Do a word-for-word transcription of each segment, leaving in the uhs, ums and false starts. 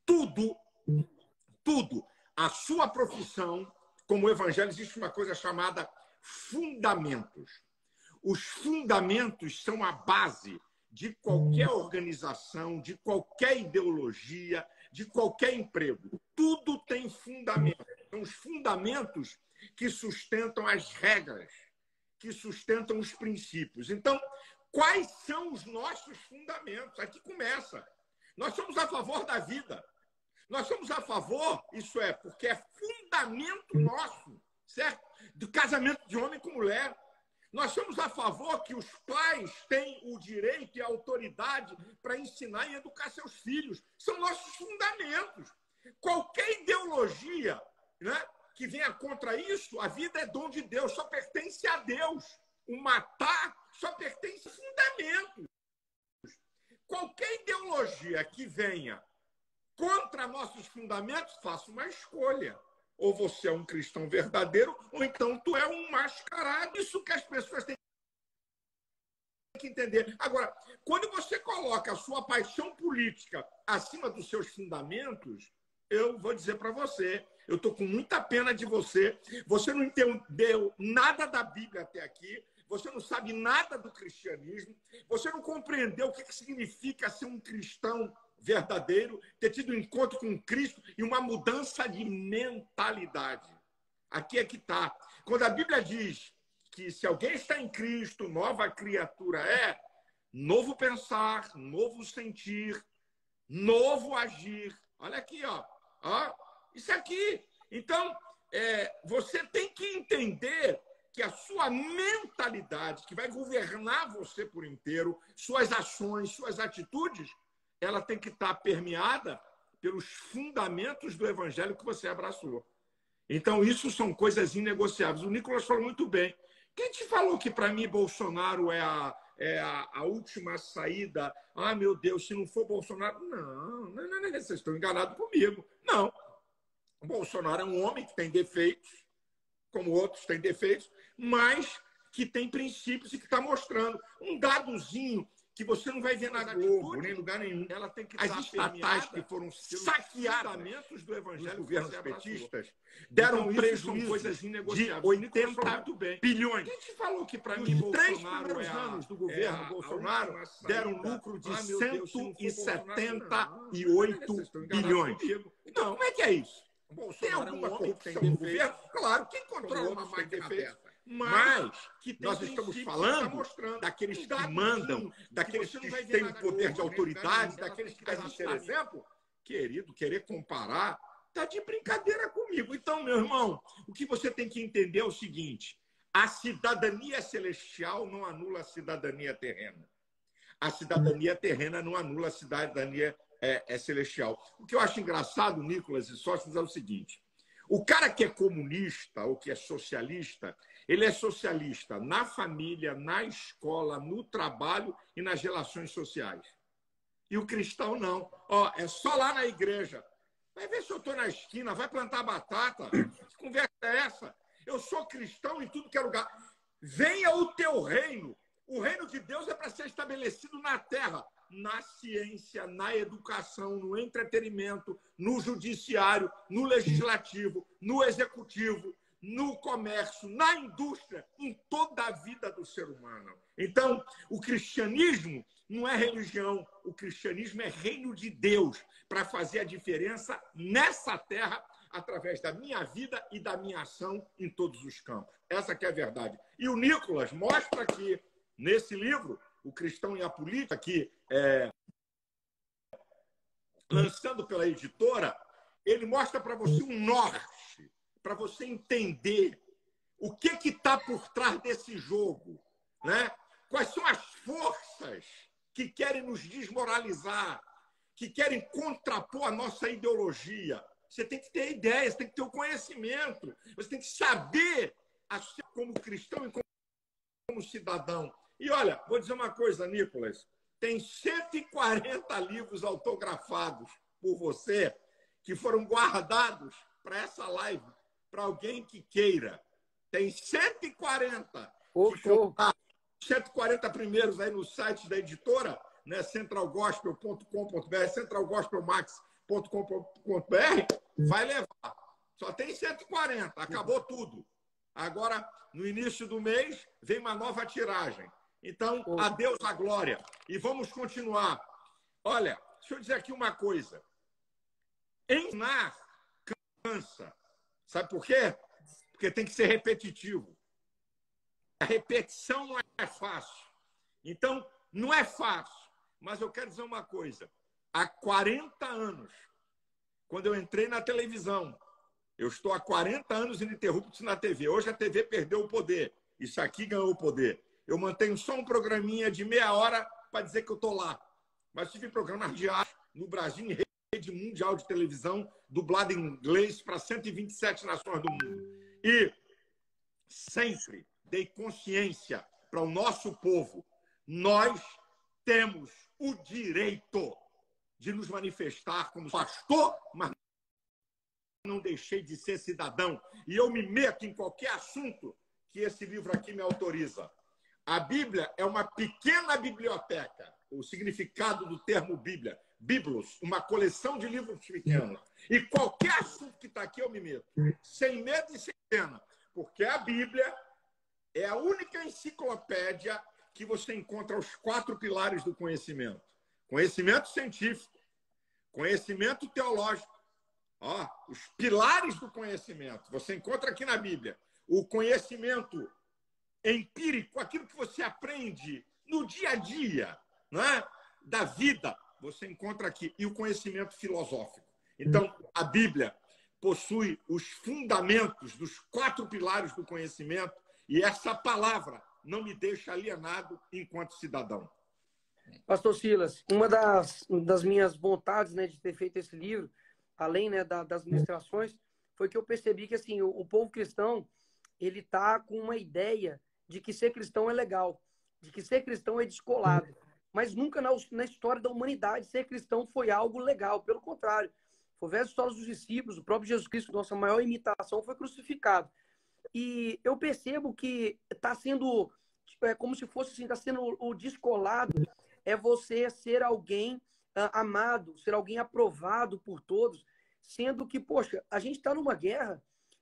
tudo, tudo, a sua profissão, como evangelho, existe uma coisa chamada fundamentos. Os fundamentos são a base de qualquer organização, de qualquer ideologia, de qualquer emprego. Tudo tem fundamento. São os fundamentos que sustentam as regras, que sustentam os princípios. Então, quais são os nossos fundamentos? Aqui começa. Nós somos a favor da vida. Nós somos a favor, isso é, porque é fundamento nosso, certo? Do casamento de homem com mulher. Nós somos a favor que os pais têm o direito e a autoridade para ensinar e educar seus filhos. São nossos fundamentos. Qualquer ideologia, né, que venha contra isso, a vida é dom de Deus, só pertence a Deus. O matar só pertence a fundamentos. Qualquer ideologia que venha contra nossos fundamentos, faça uma escolha. Ou você é um cristão verdadeiro, ou então tu é um mascarado. Isso que as pessoas têm que entender. Agora, quando você coloca a sua paixão política acima dos seus fundamentos, eu vou dizer para você, eu estou com muita pena de você. Você não entendeu nada da Bíblia até aqui. Você não sabe nada do cristianismo. Você não compreendeu o que significa ser um cristão verdadeiro, ter tido um encontro com Cristo e uma mudança de mentalidade. Aqui é que está. Quando a Bíblia diz que se alguém está em Cristo, nova criatura é, novo pensar, novo sentir, novo agir. Olha aqui, ó. ó isso aqui. Então, é, você tem que entender que a sua mentalidade, que vai governar você por inteiro, suas ações, suas atitudes, ela tem que estar permeada pelos fundamentos do evangelho que você abraçou. Então, isso são coisas inegociáveis. O Nicolas falou muito bem. Quem te falou que, para mim, Bolsonaro é, a, é a, a última saída? Ah, meu Deus, se não for Bolsonaro... Não, não, não, não, vocês estão enganados comigo. Não. O Bolsonaro é um homem que tem defeitos, como outros têm defeitos, mas que tem princípios e que está mostrando um dadozinho que você não vai ver na Globo, nem em lugar nenhum. Ela tem que As estatais que foram saqueadas do evangelho dos governos petistas deram então, prejuízo coisas de oitenta bilhões. Quem te falou que, para mim, os três primeiros é a, anos do governo é Bolsonaro deram lucro de ah, cento e setenta e oito bilhões? Então, como é que é isso? Bolsonaro tem alguma é um corrupção no governo? Claro, quem controla uma máquina aberta? Mas, que nós estamos falando tá daqueles que mandam, daqueles que, que têm o poder de autoridade, daqueles que devem ser exemplo. Querido, querer comparar, está de brincadeira comigo. Então, meu irmão, o que você tem que entender é o seguinte: a cidadania celestial não anula a cidadania terrena. A cidadania terrena não anula a cidadania é, é celestial. O que eu acho engraçado, Nicolas e sócios, é o seguinte: o cara que é comunista ou que é socialista, ele é socialista na família, na escola, no trabalho e nas relações sociais. E o cristão não. Ó, é só lá na igreja. Vai ver se eu estou na esquina, vai plantar batata. Que conversa é essa? Eu sou cristão em tudo que é lugar. Venha o teu reino. O reino de Deus é para ser estabelecido na terra. Na ciência, na educação, no entretenimento, no judiciário, no legislativo, no executivo, no comércio, na indústria, em toda a vida do ser humano. Então, o cristianismo não é religião, o cristianismo é reino de Deus para fazer a diferença nessa terra através da minha vida e da minha ação em todos os campos. Essa que é a verdade. E o Nicolas mostra aqui, nesse livro, O Cristão e a Política, que é, lançando pela editora, ele mostra para você um norte, para você entender o que está por trás desse jogo, né? Quais são as forças que querem nos desmoralizar, que querem contrapor a nossa ideologia. Você tem que ter ideia, você tem que ter o conhecimento, você tem que saber como cristão e como cidadão. E olha, vou dizer uma coisa, Nicolas, tem cento e quarenta livros autografados por você que foram guardados para essa live, para alguém que queira. Tem cento e quarenta. Oh, que foram, oh. cento e quarenta primeiros aí no site da editora, né, central gospel ponto com ponto br, central gospel max ponto com ponto b r, vai levar. Só tem cento e quarenta, acabou tudo. Agora, no início do mês, vem uma nova tiragem. Então, adeus à glória. E vamos continuar. Olha, deixa eu dizer aqui uma coisa. Ensinar cansa. Sabe por quê? Porque tem que ser repetitivo. A repetição não é fácil. Então, não é fácil. Mas eu quero dizer uma coisa. Há quarenta anos, quando eu entrei na televisão, eu estou há quarenta anos ininterruptos na T V. Hoje a T V perdeu o poder. Isso aqui ganhou o poder. Eu mantenho só um programinha de meia hora para dizer que eu estou lá. Mas tive programas diários no Brasil, em rede mundial de televisão, dublado em inglês para cento e vinte e sete nações do mundo. E sempre dei consciência para o nosso povo. Nós temos o direito de nos manifestar como pastor, mas não deixei de ser cidadão. E eu me meto em qualquer assunto que esse livro aqui me autoriza. A Bíblia é uma pequena biblioteca. O significado do termo Bíblia. Biblos, uma coleção de livros pequenos. E qualquer assunto que está aqui eu me meto. Sem medo e sem pena. Porque a Bíblia é a única enciclopédia que você encontra os quatro pilares do conhecimento. Conhecimento científico, conhecimento teológico. Ó, os pilares do conhecimento. Você encontra aqui na Bíblia. O conhecimento empírico, aquilo que você aprende no dia a dia, não é? Da vida, você encontra aqui. E o conhecimento filosófico. Então, a Bíblia possui os fundamentos dos quatro pilares do conhecimento e essa palavra não me deixa alienado enquanto cidadão. Pastor Silas, uma das, das minhas vontades, né, de ter feito esse livro, além, né, da, das ministrações, foi que eu percebi que assim, o, o povo cristão ele tá com uma ideia de que ser cristão é legal, de que ser cristão é descolado. Mas nunca na, na história da humanidade ser cristão foi algo legal. Pelo contrário, for ver as histórias dos discípulos, o próprio Jesus Cristo, nossa maior imitação, foi crucificado. E eu percebo que está sendo, é como se fosse assim, está sendo o, o descolado, é você ser alguém uh, amado, ser alguém aprovado por todos, sendo que, poxa, a gente está numa guerra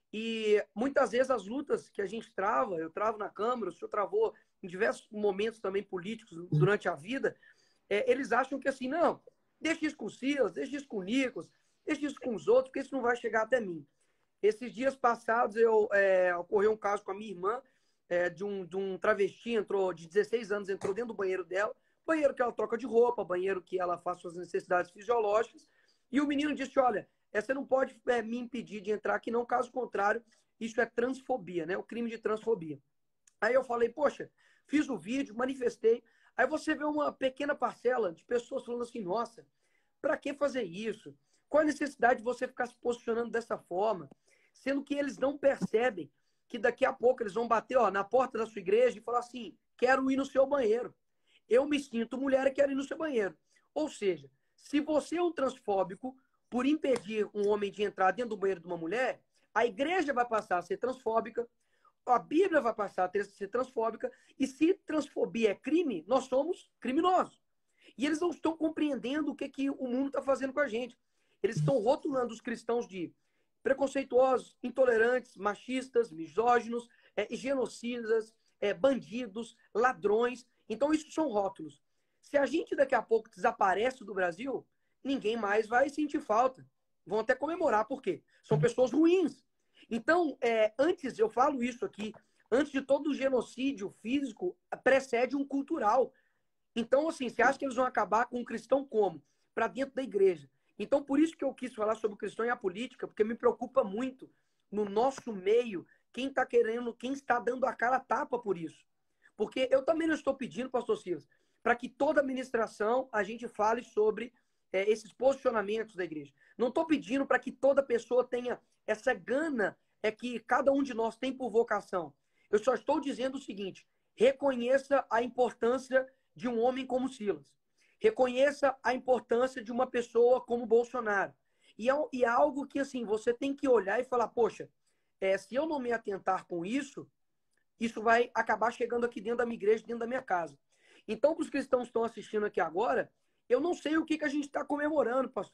e muitas vezes as lutas que a gente trava, eu travo na Câmara, o senhor travou em diversos momentos também políticos durante a vida, é, eles acham que assim, não, deixa isso com o Silas, deixa isso com o Nicolas, deixa isso com os outros, porque isso não vai chegar até mim. Esses dias passados eu, é, ocorreu um caso com a minha irmã, é, de, um, de um travesti, entrou de dezesseis anos, entrou dentro do banheiro dela, banheiro que ela troca de roupa, banheiro que ela faz suas necessidades fisiológicas, e o menino disse, olha, você não pode é, me impedir de entrar aqui, não, caso contrário, isso é transfobia, né? O crime de transfobia. Aí eu falei, poxa, fiz o vídeo, manifestei. Aí você vê uma pequena parcela de pessoas falando assim, nossa, para que fazer isso? Qual a necessidade de você ficar se posicionando dessa forma? Sendo que eles não percebem que daqui a pouco eles vão bater ó, na porta da sua igreja e falar assim, quero ir no seu banheiro. Eu me sinto mulher e quero ir no seu banheiro. Ou seja, se você é um transfóbico, por impedir um homem de entrar dentro do banheiro de uma mulher, a igreja vai passar a ser transfóbica, a Bíblia vai passar a ser transfóbica, e se transfobia é crime, nós somos criminosos. E eles não estão compreendendo o que, que o mundo está fazendo com a gente. Eles estão rotulando os cristãos de preconceituosos, intolerantes, machistas, misóginos, é, genocidas, é, bandidos, ladrões. Então, isso são rótulos. Se a gente daqui a pouco desaparece do Brasil, ninguém mais vai sentir falta. Vão até comemorar, por quê? São pessoas ruins. Então, é, antes, eu falo isso aqui, antes de todo genocídio físico, precede um cultural. Então, assim, você acha que eles vão acabar com um cristão como? Para dentro da igreja. Então, por isso que eu quis falar sobre o cristão e a política, porque me preocupa muito, no nosso meio, quem está querendo, quem está dando a cara a tapa por isso. Porque eu também não estou pedindo, pastor Silas, para que toda administração a gente fale sobre é, esses posicionamentos da igreja. Não estou pedindo para que toda pessoa tenha essa gana é que cada um de nós tem por vocação. Eu só estou dizendo o seguinte, reconheça a importância de um homem como Silas. Reconheça a importância de uma pessoa como Bolsonaro. E é, e é algo que assim, você tem que olhar e falar, poxa, é, se eu não me atentar com isso, isso vai acabar chegando aqui dentro da minha igreja, dentro da minha casa. Então, para os cristãos que estão assistindo aqui agora, eu não sei o que, que a gente está comemorando, pastor.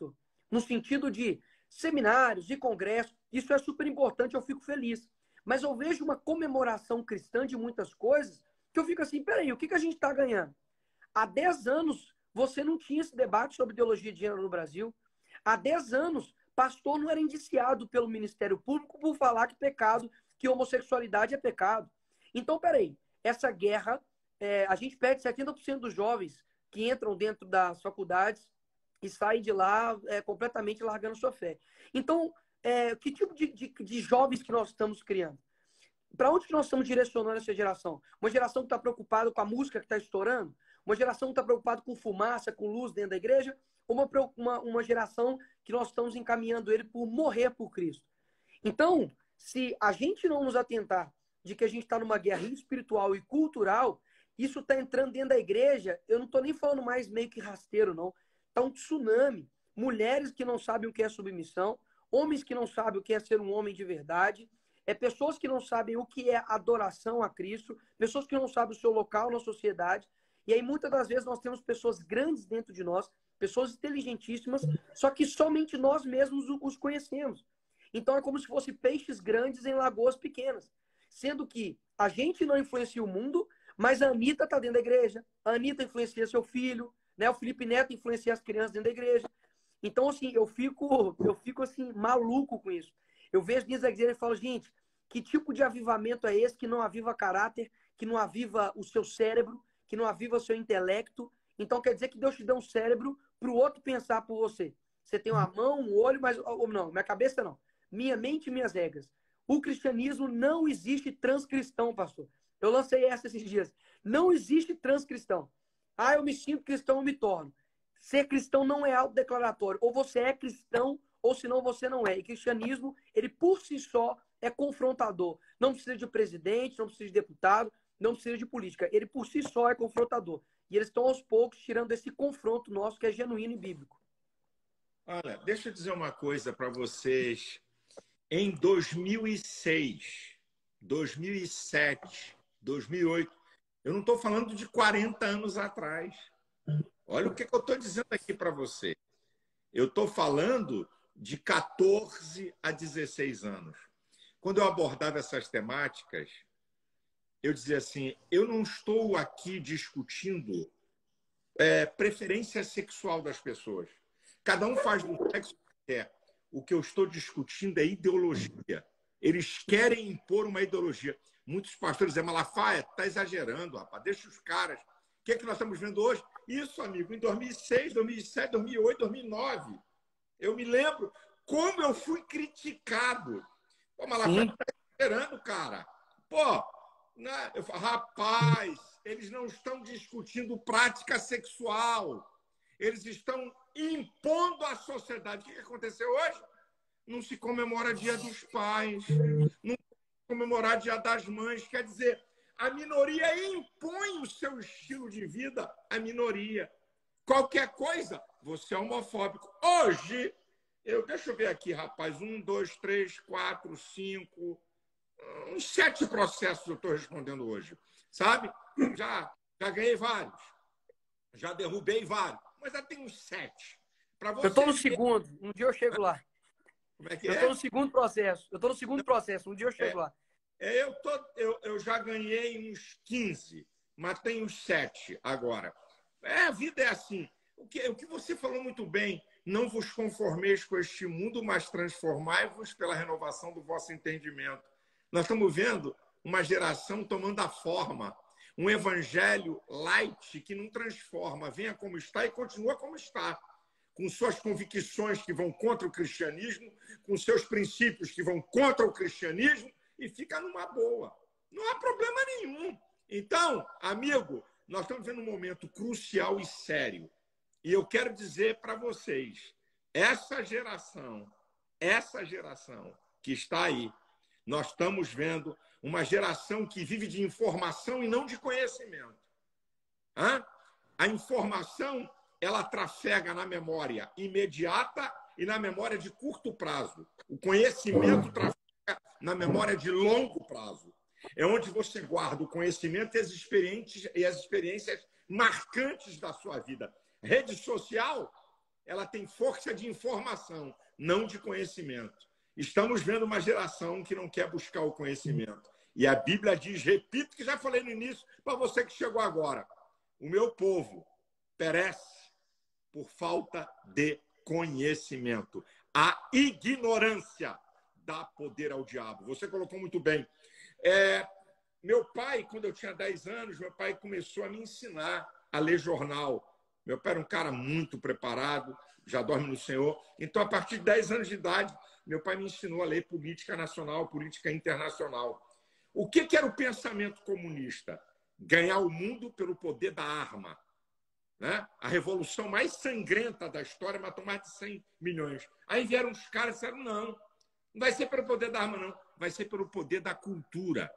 no sentido de seminários, de congressos. Isso é super importante, eu fico feliz. Mas eu vejo uma comemoração cristã de muitas coisas que eu fico assim, peraí, o que, que a gente está ganhando? Há dez anos, você não tinha esse debate sobre ideologia de gênero no Brasil. Há dez anos, pastor não era indiciado pelo Ministério Público por falar que pecado, que homossexualidade é pecado. Então, peraí, essa guerra, é, a gente perde setenta por cento dos jovens que entram dentro das faculdades e saem de lá é, completamente largando sua fé. Então, é, que tipo de, de, de jovens que nós estamos criando? Para onde que nós estamos direcionando essa geração? Uma geração que está preocupada com a música que está estourando? Uma geração que está preocupada com fumaça, com luz dentro da igreja? Ou uma, uma, uma geração que nós estamos encaminhando ele por morrer por Cristo? Então, se a gente não nos atentar de que a gente está numa guerra espiritual e cultural, isso está entrando dentro da igreja, eu não estou nem falando mais meio que rasteiro, não. Está um tsunami. Mulheres que não sabem o que é submissão, homens que não sabem o que é ser um homem de verdade, é pessoas que não sabem o que é adoração a Cristo, pessoas que não sabem o seu local na sociedade. E aí, muitas das vezes, nós temos pessoas grandes dentro de nós, pessoas inteligentíssimas, só que somente nós mesmos os conhecemos. Então, é como se fossem peixes grandes em lagoas pequenas. Sendo que a gente não influencia o mundo, mas a Anitta está dentro da igreja, a Anitta influencia seu filho, né? O Felipe Neto influencia as crianças dentro da igreja. Então, assim, eu fico, eu fico assim, maluco com isso. Eu vejo nisso da igreja e falo, gente, que tipo de avivamento é esse que não aviva caráter, que não aviva o seu cérebro, que não aviva o seu intelecto? Então, quer dizer que Deus te deu um cérebro para o outro pensar por você. Você tem uma mão, um olho, mas ou não, minha cabeça não. Minha mente e minhas regras. O cristianismo não existe transcristão, pastor. Eu lancei essa esses dias. Não existe transcristão. Ah, eu me sinto cristão, eu me torno. Ser cristão não é autodeclaratório. Ou você é cristão, ou senão você não é. E cristianismo, ele por si só é confrontador. Não precisa de presidente, não precisa de deputado, não precisa de política. Ele por si só é confrontador. E eles estão aos poucos tirando esse confronto nosso que é genuíno e bíblico. Olha, deixa eu dizer uma coisa para vocês. Em dois mil e seis, dois mil e sete, dois mil e oito, eu não estou falando de quarenta anos atrás. Olha o que, que eu estou dizendo aqui para você. Eu estou falando de quatorze a dezesseis anos. Quando eu abordava essas temáticas, eu dizia assim, eu não estou aqui discutindo é, preferência sexual das pessoas. Cada um faz do sexo que quer. O que eu estou discutindo é ideologia. Eles querem impor uma ideologia. Muitos pastores dizem, Malafaia, está exagerando, rapaz, deixa os caras. O que é que nós estamos vendo hoje? Isso, amigo, em dois mil e seis, dois mil e sete, dois mil e oito, dois mil e nove. Eu me lembro como eu fui criticado. Pô, Malafaia, está exagerando, cara. Pô, né? Eu falo, rapaz, eles não estão discutindo prática sexual. Eles estão impondo à sociedade. O que aconteceu hoje? Não se comemora Dia dos Pais, não se comemora Dia das Mães. Quer dizer, a minoria impõe o seu estilo de vida à minoria. Qualquer coisa, você é homofóbico. Hoje, eu, deixa eu ver aqui, rapaz, um, dois, três, quatro, cinco, uns sete processos eu estou respondendo hoje. Sabe? Já, já ganhei vários, já derrubei vários. Mas já tem uns sete. Eu estou no segundo. Um dia eu chego lá. Como é que eu é? estou no segundo processo. Eu estou no segundo processo. Um dia eu chego é, lá. É, eu, tô, eu, eu já ganhei uns quinze, mas tem uns sete agora. É, a vida é assim. O que, o que você falou muito bem, não vos conformeis com este mundo, mas transformai-vos pela renovação do vosso entendimento. Nós estamos vendo uma geração tomando a forma. Um evangelho light que não transforma, venha como está e continua como está, com suas convicções que vão contra o cristianismo, com seus princípios que vão contra o cristianismo e fica numa boa. Não há problema nenhum. Então, amigo, nós estamos vendo um momento crucial e sério. E eu quero dizer para vocês, essa geração, essa geração que está aí, nós estamos vendo uma geração que vive de informação e não de conhecimento. Hã? A informação, ela trafega na memória imediata e na memória de curto prazo. O conhecimento trafega na memória de longo prazo. É onde você guarda o conhecimento e as experiências, e as experiências marcantes da sua vida. Rede social ela tem força de informação, não de conhecimento. Estamos vendo uma geração que não quer buscar o conhecimento. E a Bíblia diz, repito que já falei no início, para você que chegou agora, o meu povo perece por falta de conhecimento. A ignorância dá poder ao diabo. Você colocou muito bem. É, meu pai, quando eu tinha dez anos, meu pai começou a me ensinar a ler jornal. Meu pai era um cara muito preparado, já dorme no Senhor. Então, a partir de dez anos de idade, meu pai me ensinou a ler política nacional, política internacional. O que, que era o pensamento comunista? Ganhar o mundo pelo poder da arma. Né? A revolução mais sangrenta da história matou mais de cem milhões. Aí vieram os caras e disseram, não, não vai ser pelo poder da arma, não. Vai ser pelo poder da cultura.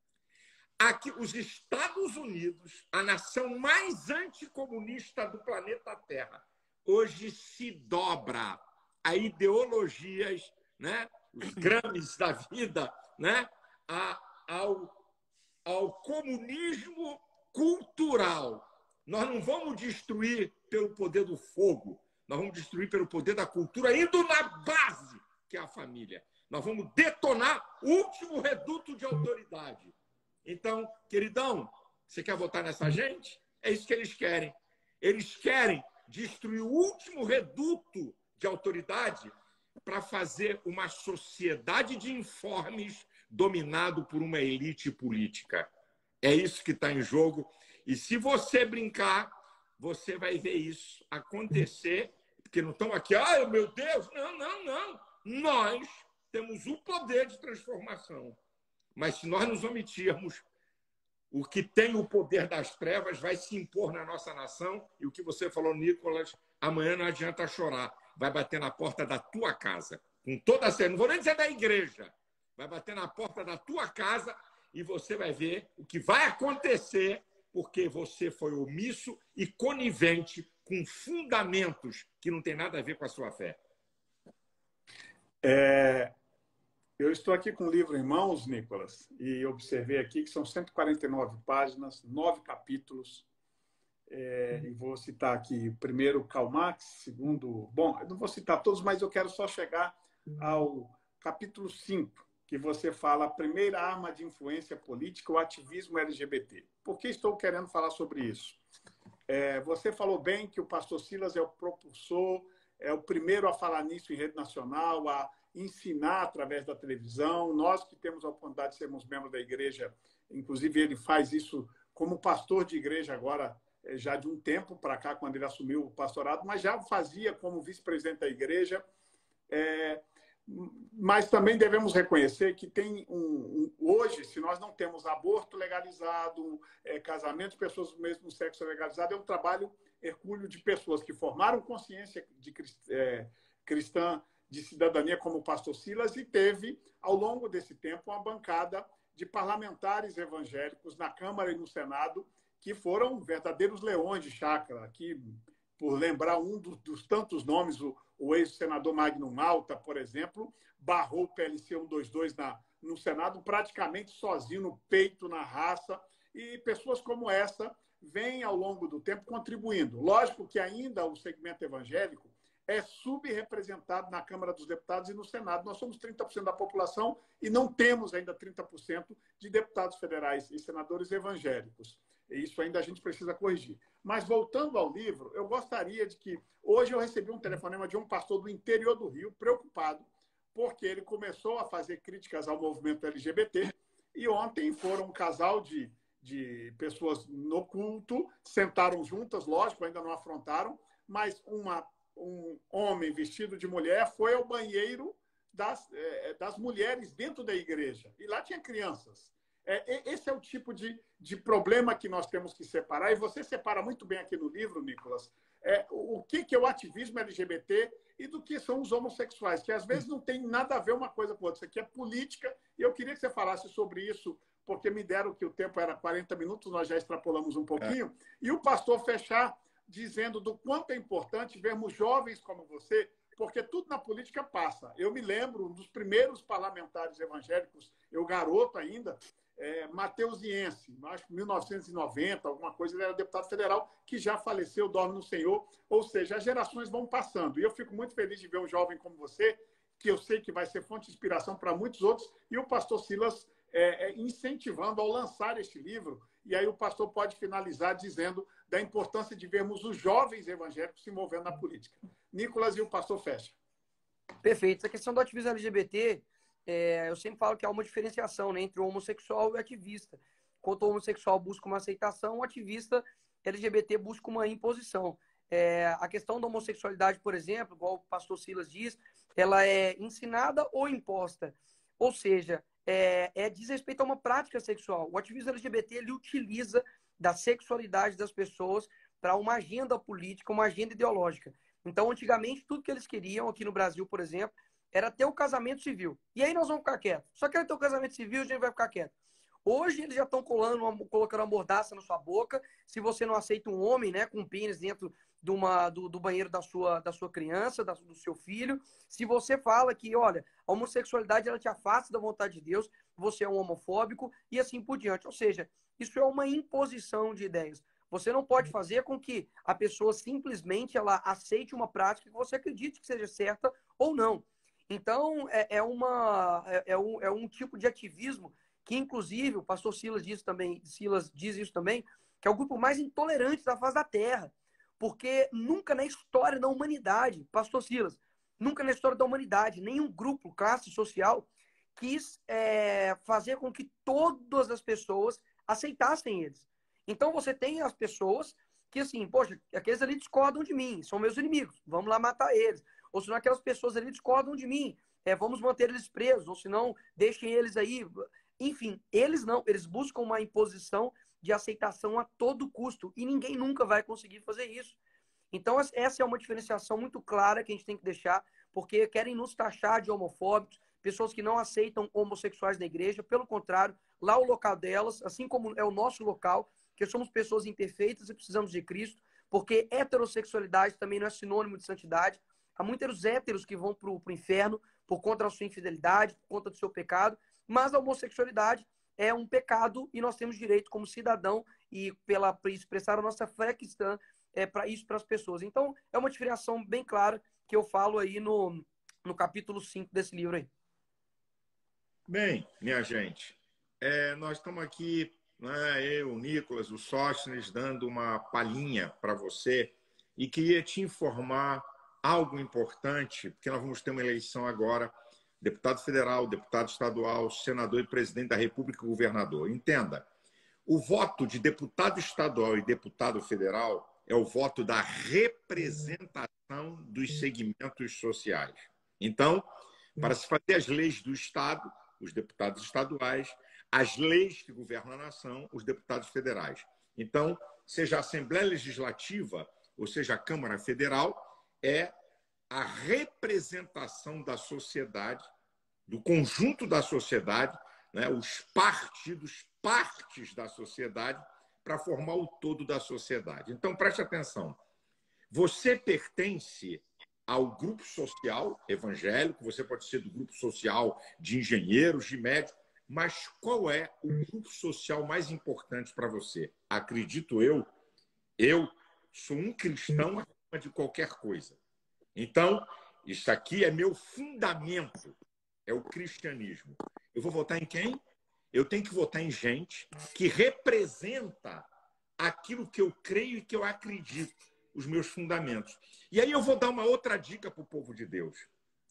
Aqui, os Estados Unidos, a nação mais anticomunista do planeta Terra, hoje se dobra a ideologias, né? Os Grammys da vida, né? a, ao, ao comunismo cultural. Nós não vamos destruir pelo poder do fogo, nós vamos destruir pelo poder da cultura, indo na base, que é a família. Nós vamos detonar o último reduto de autoridade. Então, queridão, você quer votar nessa gente? É isso que eles querem. Eles querem destruir o último reduto de autoridade para fazer uma sociedade de informes dominado por uma elite política. É isso que está em jogo. E se você brincar, você vai ver isso acontecer, porque não estão aqui, ai, meu Deus, não, não, não. Nós temos o poder de transformação. Mas se nós nos omitirmos, o que tem o poder das trevas vai se impor na nossa nação. E o que você falou, Nicolas, amanhã não adianta chorar. Vai bater na porta da tua casa. Com toda a certeza. Não vou nem dizer da igreja. Vai bater na porta da tua casa e você vai ver o que vai acontecer porque você foi omisso e conivente com fundamentos que não tem nada a ver com a sua fé. É... Eu estou aqui com o livro em mãos, Nicolas, e observei aqui que são cento e quarenta e nove páginas, nove capítulos. É, e vou citar aqui primeiro Karl Marx, segundo... Bom, eu não vou citar todos, mas eu quero só chegar ao capítulo cinco, que você fala a primeira arma de influência política, o ativismo L G B T. Por que estou querendo falar sobre isso? É, você falou bem que o pastor Silas é o propulsor, é o primeiro a falar nisso em rede nacional, a ensinar através da televisão. Nós que temos a oportunidade de sermos membros da igreja, inclusive ele faz isso como pastor de igreja agora, já de um tempo para cá, quando ele assumiu o pastorado, mas já fazia como vice-presidente da igreja. É, mas também devemos reconhecer que tem um, um, hoje, se nós não temos aborto legalizado, é, casamento de pessoas do mesmo sexo legalizado, é um trabalho hercúleo de pessoas que formaram consciência de é, cristã, de cidadania, como o pastor Silas, e teve, ao longo desse tempo, uma bancada de parlamentares evangélicos na Câmara e no Senado, que foram verdadeiros leões de chácara. Aqui, por lembrar um dos, dos tantos nomes, o, o ex-senador Magno Malta, por exemplo, barrou o P L C cento e vinte e dois na, no Senado praticamente sozinho, no peito, na raça, e pessoas como essa vêm, ao longo do tempo, contribuindo. Lógico que ainda o segmento evangélico é subrepresentado na Câmara dos Deputados e no Senado. Nós somos trinta por cento da população e não temos ainda trinta por cento de deputados federais e senadores evangélicos. E isso ainda a gente precisa corrigir. Mas, voltando ao livro, eu gostaria de que... Hoje eu recebi um telefonema de um pastor do interior do Rio, preocupado, porque ele começou a fazer críticas ao movimento L G B T e ontem foram um casal de, de pessoas no culto, sentaram juntas, lógico, ainda não afrontaram, mas uma um homem vestido de mulher foi ao banheiro das, é, das mulheres dentro da igreja. E lá tinha crianças. É, esse é o tipo de, de problema que nós temos que separar. E você separa muito bem aqui no livro, Nicolas, é, o que, que é o ativismo L G B T e do que são os homossexuais, que às vezes não tem nada a ver uma coisa com outra. Isso aqui é política. E eu queria que você falasse sobre isso, porque me deram que o tempo era quarenta minutos, nós já extrapolamos um pouquinho. É. E o pastor fechar dizendo do quanto é importante vermos jovens como você, porque tudo na política passa. Eu me lembro, um dos primeiros parlamentares evangélicos, eu garoto ainda, é, mateusiense, acho que mil novecentos e noventa, alguma coisa, ele era deputado federal, que já faleceu, dorme no Senhor. Ou seja, as gerações vão passando. E eu fico muito feliz de ver um jovem como você, que eu sei que vai ser fonte de inspiração para muitos outros, e o pastor Silas é, é, incentivando ao lançar este livro. E aí o pastor pode finalizar dizendo da importância de vermos os jovens evangélicos se movendo na política. Nicolas e o pastor fecha. Perfeito. Essa questão do ativismo L G B T, é, eu sempre falo que há uma diferenciação, né, entre o homossexual e o ativista. Enquanto o homossexual busca uma aceitação, o ativista L G B T busca uma imposição. É, a questão da homossexualidade, por exemplo, igual o pastor Silas diz, ela é ensinada ou imposta. Ou seja, é, é diz respeito a uma prática sexual. O ativismo L G B T ele utiliza da sexualidade das pessoas para uma agenda política, uma agenda ideológica. Então, antigamente, tudo que eles queriam, aqui no Brasil, por exemplo, era ter o casamento civil. E aí nós vamos ficar quietos. Só querem ter o casamento civil, a gente vai ficar quieto. Hoje eles já estão colando uma, colocando uma mordaça na sua boca. Se você não aceita um homem, né, com um pênis dentro de uma, do, do banheiro da sua, da sua criança, da, do seu filho, se você fala que, olha, a homossexualidade ela te afasta da vontade de Deus, você é um homofóbico e assim por diante. Ou seja, isso é uma imposição de ideias. Você não pode fazer com que a pessoa simplesmente ela aceite uma prática que você acredite que seja certa ou não. Então, é, é, uma, é, é, um, é um tipo de ativismo que, inclusive, o pastor Silas diz, também, Silas diz isso também, que é o grupo mais intolerante da face da Terra. Porque nunca na história da humanidade, pastor Silas, nunca na história da humanidade, nenhum grupo, classe social, quis é, fazer com que todas as pessoas aceitassem eles. Então, você tem as pessoas que, assim, poxa, aqueles ali discordam de mim, são meus inimigos, vamos lá matar eles. Ou senão aquelas pessoas ali discordam de mim, é, vamos manter eles presos, ou senão deixem eles aí. Enfim, eles não, eles buscam uma imposição de aceitação a todo custo, e ninguém nunca vai conseguir fazer isso. Então, essa é uma diferenciação muito clara que a gente tem que deixar, porque querem nos taxar de homofóbicos, pessoas que não aceitam homossexuais na igreja, pelo contrário, lá o local delas, assim como é o nosso local, que somos pessoas imperfeitas e precisamos de Cristo, porque heterossexualidade também não é sinônimo de santidade. Há muitos héteros que vão para o inferno por conta da sua infidelidade, por conta do seu pecado, mas a homossexualidade é um pecado e nós temos direito como cidadão e pela expressar a nossa fé cristã é, para isso para as pessoas. Então, é uma diferenciação bem clara que eu falo aí no, no capítulo cinco desse livro aí. Bem, minha gente, é, nós estamos aqui, né, eu, o Nicolas, o Sóstenes, dando uma palhinha para você e queria te informar algo importante, porque nós vamos ter uma eleição agora, deputado federal, deputado estadual, senador e presidente da República e governador. Entenda, o voto de deputado estadual e deputado federal é o voto da representação dos segmentos sociais. Então, para se fazer as leis do Estado, os deputados estaduais, as leis que governam a nação, os deputados federais. Então, seja a Assembleia Legislativa, ou seja a Câmara Federal, é a representação da sociedade, do conjunto da sociedade, né, os partidos, partes da sociedade, para formar o todo da sociedade. Então, preste atenção. Você pertence ao grupo social evangélico, você pode ser do grupo social de engenheiros, de médicos, mas qual é o grupo social mais importante para você? Acredito eu, eu sou um cristão acima de qualquer coisa. Então, isso aqui é meu fundamento, é o cristianismo. Eu vou votar em quem? Eu tenho que votar em gente que representa aquilo que eu creio e que eu acredito, os meus fundamentos. E aí eu vou dar uma outra dica para o povo de Deus.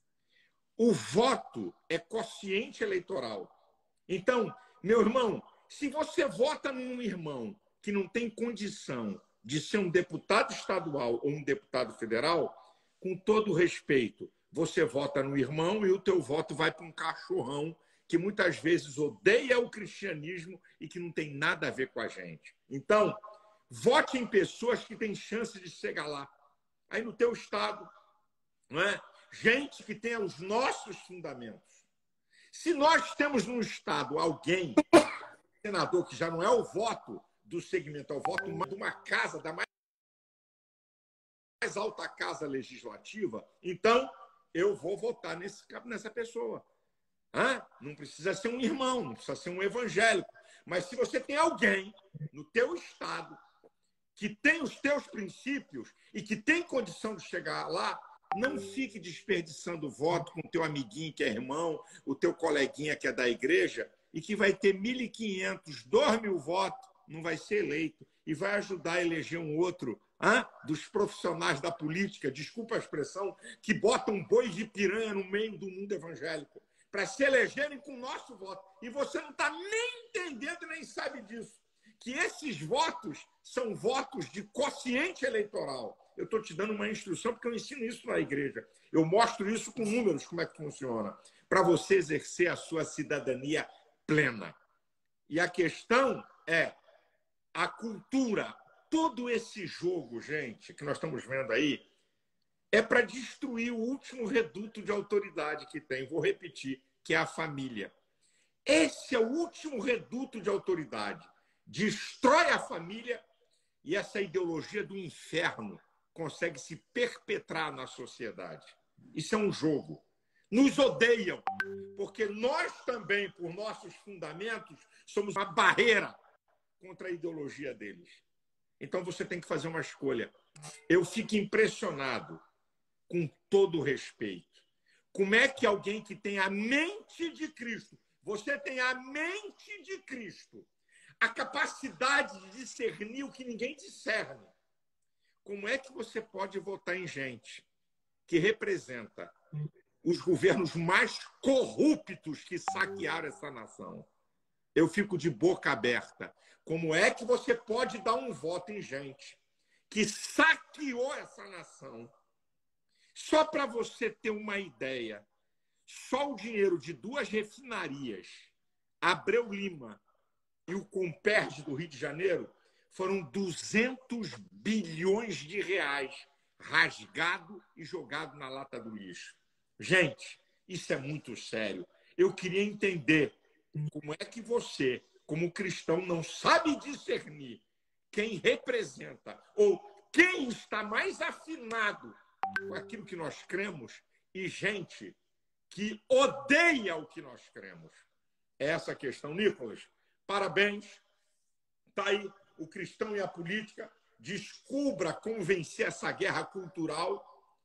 O voto é quociente eleitoral. Então, meu irmão, se você vota num irmão que não tem condição de ser um deputado estadual ou um deputado federal, com todo respeito, você vota no irmão e o teu voto vai para um cachorrão que muitas vezes odeia o cristianismo e que não tem nada a ver com a gente. Então, vote em pessoas que têm chance de chegar lá. Aí no teu estado, não é? Gente que tenha os nossos fundamentos. Se nós temos no estado alguém, senador, que já não é o voto do segmento, é o voto de uma casa, da mais alta casa legislativa, então eu vou votar nesse, nessa pessoa. Hã? Não precisa ser um irmão, não precisa ser um evangélico. Mas se você tem alguém no teu estado que tem os teus princípios e que tem condição de chegar lá, não fique desperdiçando voto com o teu amiguinho que é irmão, o teu coleguinha que é da igreja e que vai ter mil e quinhentos, dois mil votos, não vai ser eleito e vai ajudar a eleger um outro hã? Dos profissionais da política, desculpa a expressão, que botam boi de piranha no meio do mundo evangélico para se elegerem com o nosso voto. E você não está nem entendendo nem sabe disso. Que esses votos são votos de quociente eleitoral. Eu estou te dando uma instrução, porque eu ensino isso na igreja. Eu mostro isso com números, como é que funciona, para você exercer a sua cidadania plena. E a questão é a cultura. Todo esse jogo, gente, que nós estamos vendo aí, é para destruir o último reduto de autoridade que tem. Vou repetir, que é a família. Esse é o último reduto de autoridade. Destrói a família e essa ideologia do inferno consegue se perpetrar na sociedade. Isso é um jogo. Nos odeiam, porque nós também, por nossos fundamentos, somos uma barreira contra a ideologia deles. Então você tem que fazer uma escolha. Eu fico impressionado, com todo o respeito, como é que alguém que tem a mente de Cristo, você tem a mente de Cristo, a capacidade de discernir o que ninguém discerne. Como é que você pode votar em gente que representa os governos mais corruptos que saquearam essa nação? Eu fico de boca aberta. Como é que você pode dar um voto em gente que saqueou essa nação? Só para você ter uma ideia, só o dinheiro de duas refinarias, Abreu Lima e o Comperj do Rio de Janeiro, foram duzentos bilhões de reais rasgado e jogado na lata do lixo. Gente, isso é muito sério. Eu queria entender como é que você, como cristão, não sabe discernir quem representa ou quem está mais afinado com aquilo que nós cremos e gente que odeia o que nós cremos. É essa a questão. Nicolas, parabéns. Está aí o cristão e a política. Descubra como vencer essa guerra cultural.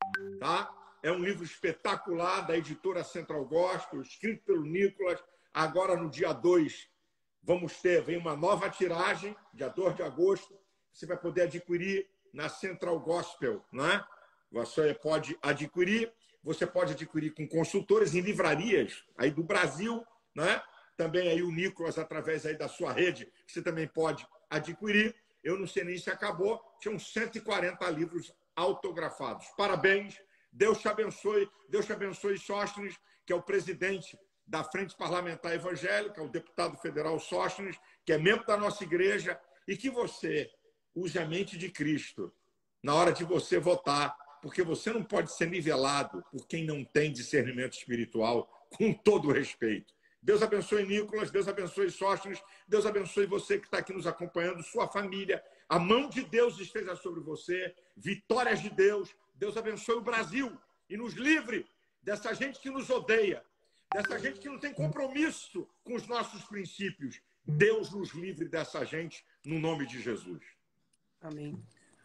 Tá? É um livro espetacular da editora Central Gospel, escrito pelo Nicolas. Agora, no dia dois, vamos ter vem uma nova tiragem, dia dois de agosto. Você vai poder adquirir na Central Gospel, né? Você pode adquirir, você pode adquirir com consultores em livrarias aí do Brasil, né? Também aí o Nicolas, através aí da sua rede, você também pode adquirir. Eu não sei nem se acabou, tinham cento e quarenta livros autografados. Parabéns, Deus te abençoe, Deus te abençoe, Sóstenes, que é o presidente da Frente Parlamentar Evangélica, o deputado federal Sóstenes, que é membro da nossa igreja, e que você use a mente de Cristo na hora de você votar, porque você não pode ser nivelado por quem não tem discernimento espiritual, com todo o respeito. Deus abençoe Nicolas, Deus abençoe Sóstenes, Deus abençoe você que está aqui nos acompanhando, sua família. A mão de Deus esteja sobre você, vitórias de Deus. Deus abençoe o Brasil e nos livre dessa gente que nos odeia, dessa gente que não tem compromisso com os nossos princípios. Deus nos livre dessa gente, no nome de Jesus. Amém.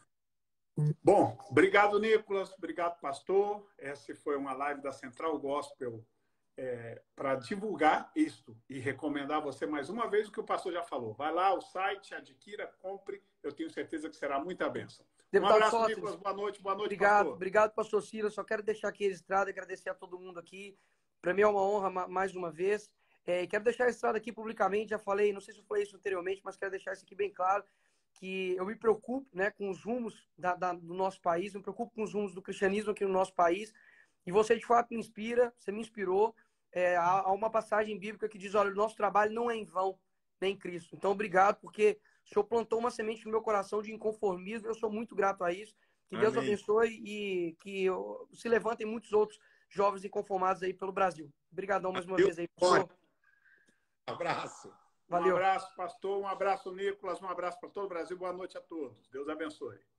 Bom, obrigado, Nicolas. Obrigado, pastor. Essa foi uma live da Central Gospel é, para divulgar isto e recomendar a você mais uma vez o que o pastor já falou. Vai lá, o site, adquira, compre. Eu tenho certeza que será muita bênção. Um abraço, Sóstenes. Nicolas. Boa noite. Boa noite, obrigado, pastor. Obrigado, pastor Silas. Só quero deixar aqui registrado e agradecer a todo mundo aqui. Para mim é uma honra mais uma vez. É, quero deixar registrado aqui publicamente, já falei, não sei se eu falei isso anteriormente, mas quero deixar isso aqui bem claro, que eu me preocupo, né, com os rumos da, da, do nosso país, me preocupo com os rumos do cristianismo aqui no nosso país, e você de fato me inspira, você me inspirou. É, há, há uma passagem bíblica que diz, olha, o nosso trabalho não é em vão, nem em Cristo. Então, obrigado, porque o Senhor plantou uma semente no meu coração de inconformismo, eu sou muito grato a isso. Que Deus Amém. abençoe e que se levantem muitos outros jovens inconformados aí pelo Brasil. Obrigadão mais uma Deus vez aí, pastor. Abraço. Valeu. Um abraço, pastor. Um abraço, Nicolas. Um abraço para todo o Brasil. Boa noite a todos. Deus abençoe.